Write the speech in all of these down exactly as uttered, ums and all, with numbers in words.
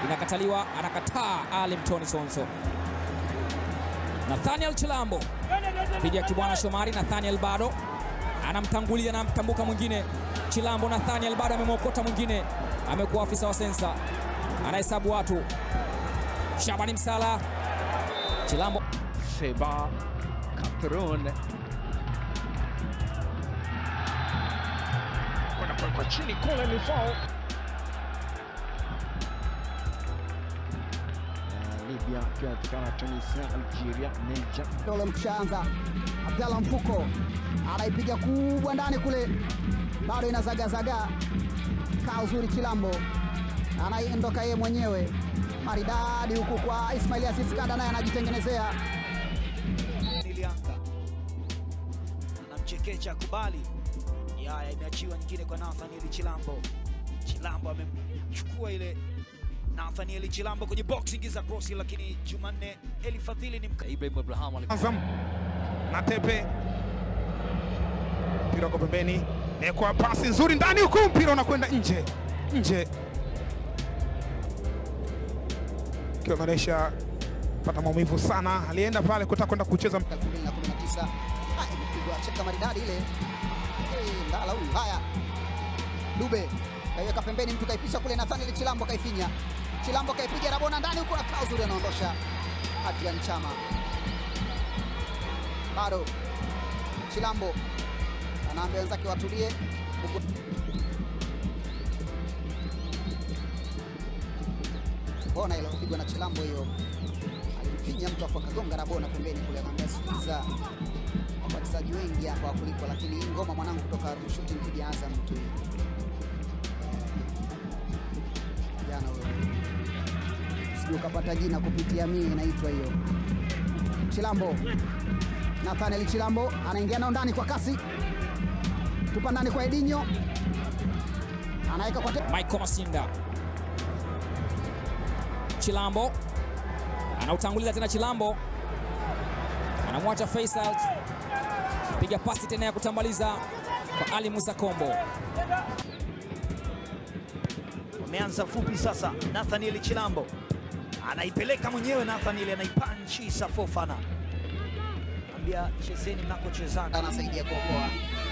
inakataliwa, anakataa Ali Mtoni Sonso. Nathaniel Chilambo piga kibwana Shomari. Nathaniel bado anamtangulia na mtambuka mwingine. Chilambo Nathaniel bado amemwokota mwingine, amekuwa afisa wa sensa, anahesabu watu. Shabani Msala, Chilambo Seba Caperon kwa kwa chini kule ni foul. Libya kwa tukana Tunisia, Algeria, Niger. Dole mkushaanza. Abdalla Mfuko anaipiga kubwa ndani kule, bado inazagazaga. Kaa uzuri Chilambo anaiondoka yeye mwenyewe maridadi huku kwa Ismail Aziz Kanda, naye anajitengenezea. Nilianka anamchekecha kubali. Yaya imeachiwa nyingine kwa Nathaniel Chilambo. Chilambo amemchukua ile Nathaniel Chilambo kwenye boxing za cross, lakini Jumanne Elifadhili ni mka Ibrahim Abraham Azam na Tepe. Mpira kwa pembeni, ni kwa pasi nzuri ndani huko, mpira unakwenda nje. Nje. Kiogaresha pata maumivu sana, alienda pale kutaka kwenda kucheza elfu mbili na kumi na tisa. Haya imepigwa cheka maridadi ile. Eh, ndala huyu. Haya. Dube kaiweka pembeni, mtu kaipisha kule. Nathaniel Chilambo kaifinya. Chilambo kaipiga Rabona ndani huko, akaa uzuri anaondosha. Adrian Chama. Bado Chilambo anaambia wenzake watulie. Bona ile kupigwa na Chilambo hiyo. Alimfinya mtu afu akagonga Rabona pembeni kule, akamwambia sikiza. Wachezaji wengi hapa kuliko, lakini hii ngoma mwanangu kutoka shooting dhidi ya Azam tu. Jana huyo. Sio kapata jina kupitia mimi, inaitwa hiyo. Chilambo. Nathaniel Chilambo anaingia nao ndani kwa kasi. Tupa ndani kwa Edinho. Anaweka kwa Michael Masinda. Chilambo anautanguliza tena. Chilambo anamwacha Faisal, piga pasi tena ya kutambaliza kwa Ali Musa Kombo. Wameanza fupi sasa. Nathaniel Chilambo anaipeleka mwenyewe. Nathaniel anaipanchi Safofana, ambia chezeni mnakochezana, anasaidia kuokoa.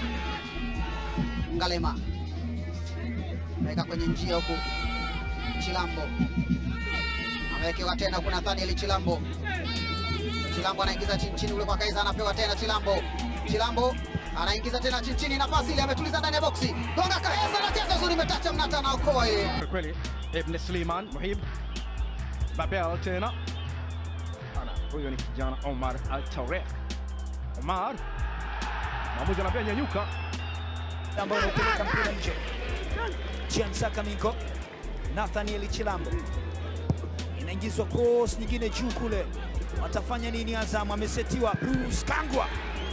Ngalema ameweka kwenye njia huku. Chilambo amewekewa tena kuna Nathaniel Chilambo. Chilambo anaingiza chini chini ule kwa Kaiza, anapewa tena Chilambo. Chilambo anaingiza tena chini chini, nafasi ile ametuliza ndani ya boksi. Gonga Kaheza, anacheza uzuri, metacha Mnata anaokoa yeye. Kweli Ibn Sliman Muhib Babel tena. Ana huyo ni kijana Omar Al-Tawrek. Omar Mamuzi anapia nyanyuka, ambao anapeleka mpira nje. Chiamsaka Minko. Nathaniel Chilambo inaingizwa cross nyingine juu kule. Watafanya nini Azam? Amesetiwa Bruce Kangwa.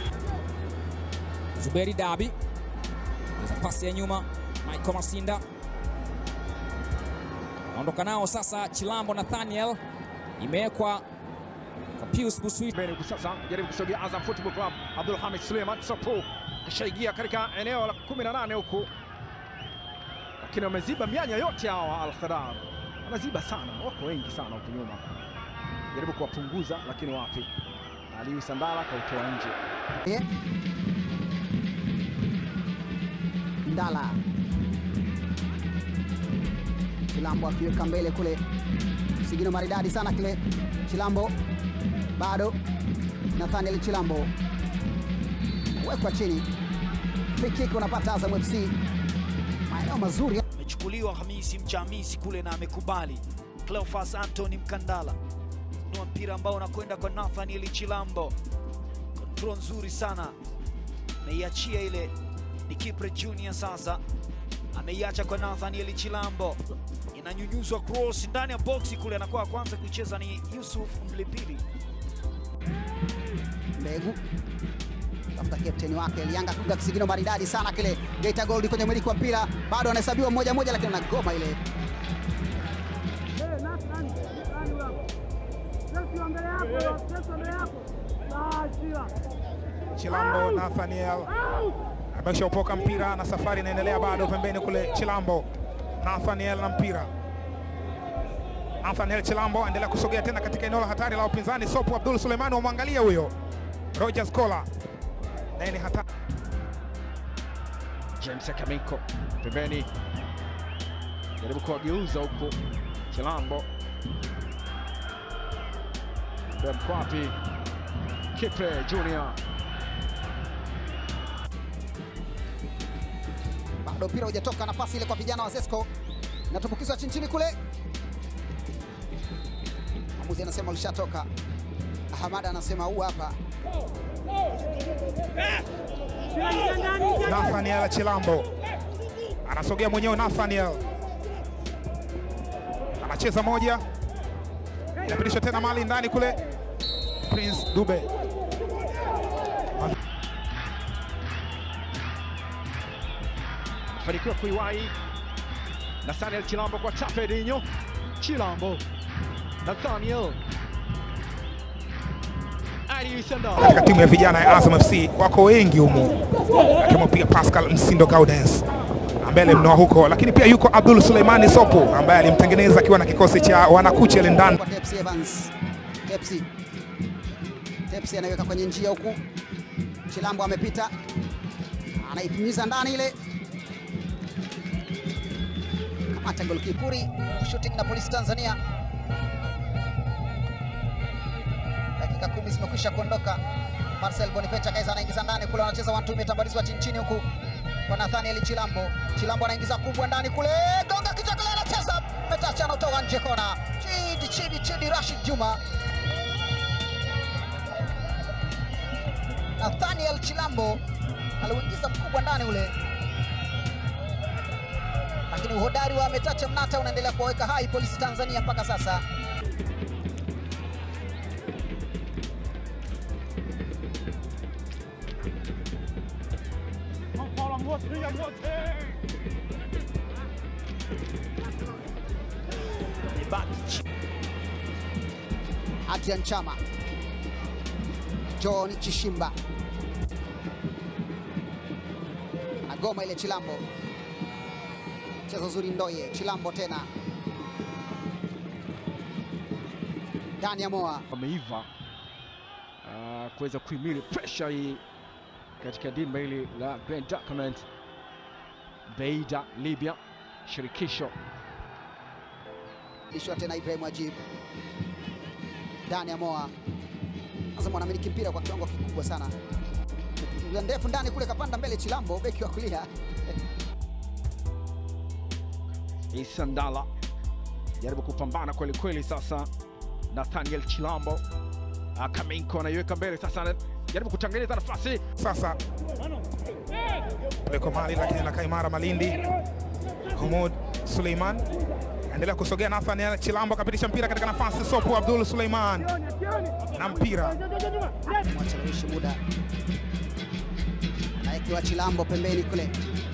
Zuberi Dabi, pasi ya nyuma. Michael Masinda aondoka nao sasa. Chilambo Nathaniel imewekwa kwa Pius Buswit. Beni sasa jaribu kusogea Azam Football Club. Abdul Hamid Suleiman Sopo kishaingia katika eneo la kumi na nane huku, lakini wameziba mianya yote hawa. Al-Khadar wanaziba sana, wako wengi sana huko nyuma, jaribu kuwapunguza lakini wapi. Aliwi Sandala kautoa nje. Yeah. Ndala. Chilambo akiweka mbele kule. Sigino maridadi sana kile. Chilambo bado. Nathaniel Chilambo wekwa chini. Free kick unapata Azam F C. Maeneo mazuri. Amechukuliwa Hamisi Mchamisi kule na amekubali. Cleophas Anthony Mkandala ndio mpira ambao unakwenda kwa Nathaniel Chilambo. Control nzuri sana, ameiachia ile. Ni Kipre Junior sasa ameiacha kwa Nathaniel Chilambo, inanyunyuzwa cross ndani ya boxi kule. Anakuwa kwanza kuicheza ni Yusuf Mlipili. Mbegu tafuta captain wake Elianga kuga kisigino maridadi sana kile. Geita Gold kwenye mwili kwa mpira, bado anahesabiwa moja moja, lakini anagoma ile. Chilambo Nathaniel ameshaopoka mpira na safari inaendelea bado pembeni kule. Chilambo Nathaniel na mpira Nathaniel Chilambo endelea kusogea tena katika eneo la hatari la upinzani. Sopu Abdul Suleiman, wamwangalia huyo Roger Scola, naye ni hatari. James Kaminko pembeni, jaribu kuwageuza huko Chilambo. Mkwapi Kipre Junior, bado mpira hujatoka, nafasi ile kwa vijana wa Zesco inatumbukizwa chini chini kule. Mwamuzi anasema ulishatoka. Ahmad anasema huu hapa. Nathaniel Chilambo anasogea mwenyewe. Nathaniel anacheza moja, inapitishwa tena mali ndani kule. Prince Dube fanikiwa kuiwahi. Nathaniel Chilambo kwa Tapedinho. Chilambo, Nathaniel katika timu ya vijana ya Azam F C wako wengi humu, akiwemo pia Pascal Msindo Gaudens mbele mno huko, lakini pia yuko Abdul Suleimani Sopu ambaye alimtengeneza akiwa na kikosi cha wanakuche Lendani. Tepsi Evans, Tepsi Tepsi anaweka kwenye njia huku. Chilambo amepita, anaipimiza ndani ile. Kamata goalkeeper, shooting na Polisi Tanzania. Dakika kumi zimekwisha kuondoka. Marcel Boniface Kaiza anaingiza ndani kule, anacheza one two, imetambalizwa chini chini huku kwa Nathaniel Chilambo. Chilambo anaingiza kubwa ndani kule, gonga kichwa kule, anacheza metacha, anatoka nje kona. Chidi chidi chidi Rashid Juma. Nathaniel Chilambo aliingiza mkubwa ndani ule, lakini uhodari wa Metacha Mnata unaendelea kuweka hai Polisi Tanzania mpaka sasa. Adrian Chama, John Chishimba agoma ile. Chilambo, mchezo zuri Ndoye. Chilambo tena, Dani ya Moa ameiva uh, kuweza kuhimili pressure hii katika dimba hili la Grand Document Beida Libya shirikisho. Lishwa tena Ibrahim Ajib, Dani ya Moa Azam anamiliki mpira kwa kiwango kikubwa sana. Ndefu ndani kule, kapanda mbele Chilambo, beki wa kulia. Isandala jaribu kupambana kweli kweli sasa. Nathaniel Chilambo, Kaminko anaiweka mbele sasa, jaribu kutengeneza nafasi sasa kwa mali, lakini anakaa imara Malindi. Humud Suleiman endelea kusogea. Nathaniel Chilambo kapitisha mpira katika nafasi. Sopu Abdul Suleiman na mpira mwachelewishi muda, anaekiwa Chilambo pembeni kule.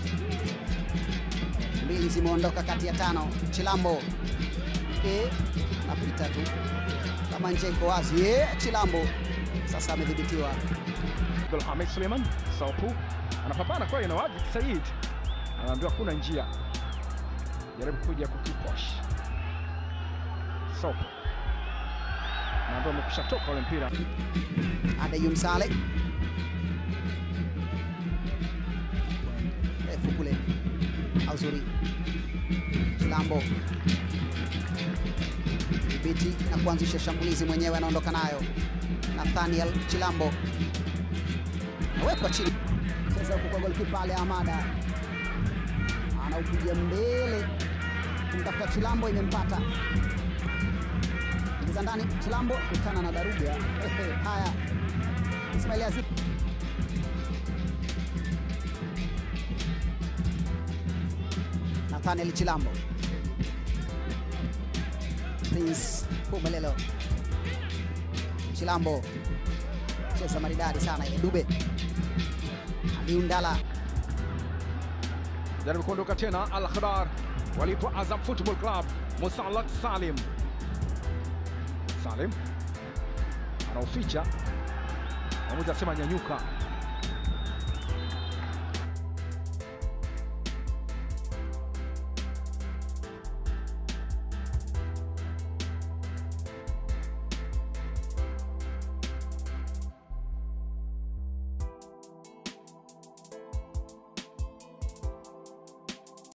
Mbili zimeondoka kati ya tano. Chilambo eh, napita tu kama nje iko wazi. Eh, Chilambo sasa amedhibitiwa. Abdulhamid Suleiman. Sopu anapambana kwa na Wajid Said, anaambiwa kuna njia, jaribu kuja kukiposh. Sopu anaambiwa amekwisha toka ule mpira. Adeyum Saleh refu kule, Azuri. Chilambo dhibiti na kuanzisha shambulizi mwenyewe, anaondoka nayo. Nathaniel Chilambo awekwa chini, cheza huko kwa golikipa Ale Amada, anaupiga mbele kumtafuta Chilambo, imempata ingiza ndani. Chilambo kutana na Daruga. Haya, Ismail Azib Nathaniel Chilambo, Prince Pumelelo. Chilambo cheza maridadi sana ile. Dube Aliundala jaribu kuondoka tena. Al Khadar walipo Azam Football Club. Musalat Salim, Salim anauficha, mwamuzi asema nyanyuka.